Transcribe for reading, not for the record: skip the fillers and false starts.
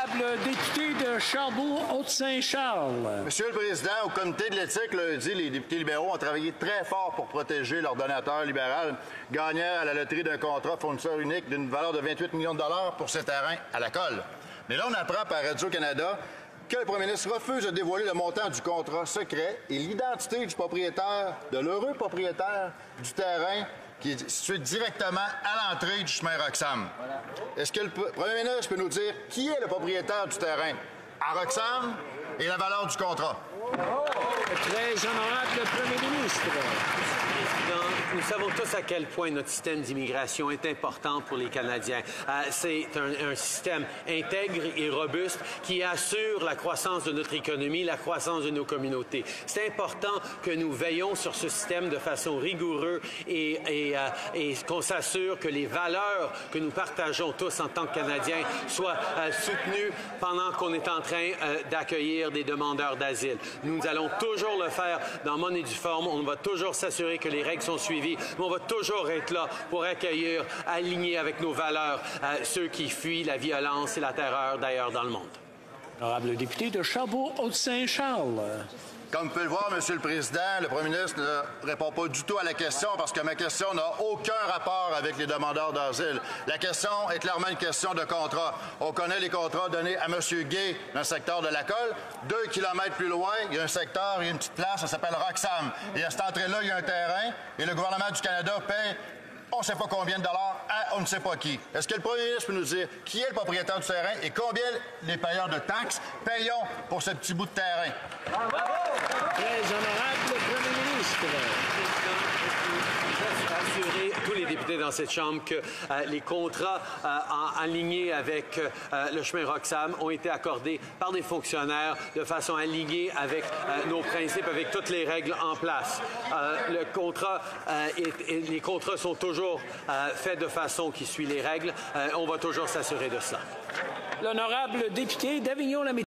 L'honorable député de Chambord-Haute-Saint-Charles. Monsieur le Président, au comité de l'éthique, lundi, les députés libéraux ont travaillé très fort pour protéger leur donateur libéral, gagnant à la loterie d'un contrat fournisseur unique d'une valeur de 28 millions de dollars pour ses terrains à la colle. Mais là, on apprend par Radio-Canada que le premier ministre refuse de dévoiler le montant du contrat secret et l'identité du propriétaire, de l'heureux propriétaire du terrain qui est situé directement à l'entrée du chemin Roxham. Voilà. Est-ce que le premier ministre peut nous dire qui est le propriétaire du terrain à Roxham et la valeur du contrat? Très honorable Premier ministre. Nous savons tous à quel point notre système d'immigration est important pour les Canadiens. C'est un système intègre et robuste qui assure la croissance de notre économie, la croissance de nos communautés. C'est important que nous veillons sur ce système de façon rigoureuse et qu'on s'assure que les valeurs que nous partageons tous en tant que Canadiens soient soutenues pendant qu'on est en train d'accueillir des demandeurs d'asile. Nous allons toujours le faire dans bonne et due forme. On va toujours s'assurer que les règles sont suivies. Mais on va toujours être là pour accueillir, aligner avec nos valeurs ceux qui fuient la violence et la terreur d'ailleurs dans le monde. Honorable député de Chambord-Haute-Saint-Charles. Comme vous pouvez le voir, Monsieur le Président, le premier ministre ne répond pas du tout à la question parce que ma question n'a aucun rapport avec les demandeurs d'asile. La question est clairement une question de contrat. On connaît les contrats donnés à M. Gay dans le secteur de la colle. 2 kilomètres plus loin, il y a un secteur, il y a une petite place, ça s'appelle Roxham. Et à cette entrée-là, il y a un terrain et le gouvernement du Canada paie on ne sait pas combien de dollars à on ne sait pas qui. Est-ce que le premier ministre peut nous dire qui est le propriétaire du terrain et combien les payeurs de taxes payons pour ce petit bout de terrain? Bravo! Très honorable Premier ministre. Assurer tous les députés dans cette Chambre que les contrats alignés avec le chemin Roxham ont été accordés par des fonctionnaires de façon alignée avec nos principes, avec toutes les règles en place. Les contrats sont toujours faits de façon qui suit les règles. On va toujours s'assurer de cela. L'honorable député d'Avignon-la